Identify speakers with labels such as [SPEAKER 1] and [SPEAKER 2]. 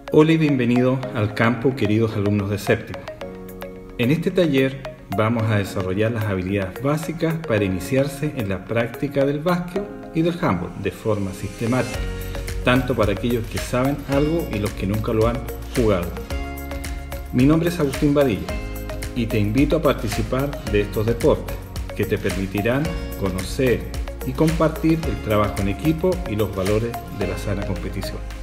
[SPEAKER 1] Hola y bienvenidos al campo, queridos alumnos de séptimo. En este taller vamos a desarrollar las habilidades básicas para iniciarse en la práctica del básquet y del handball de forma sistemática, tanto para aquellos que saben algo y los que nunca lo han jugado. Mi nombre es Agustín Badilla y te invito a participar de estos deportes que te permitirán conocer y compartir el trabajo en equipo y los valores de la sana competición.